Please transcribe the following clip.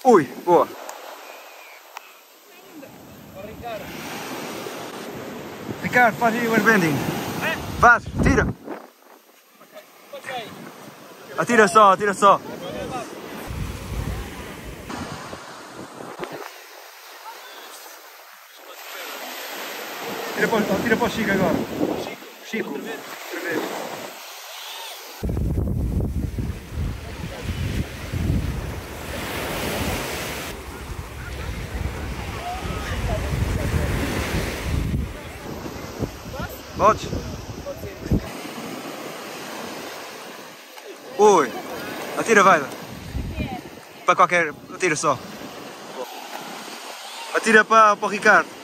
Ui, boa. Ricardo, faz aí o airbending. Faz, tira. Atira só, atira só. Tira para o Chico agora. Chico. Outra vez. Podes? Ui. Atira, vai. Para qualquer... Atira só. Atira para o Ricardo.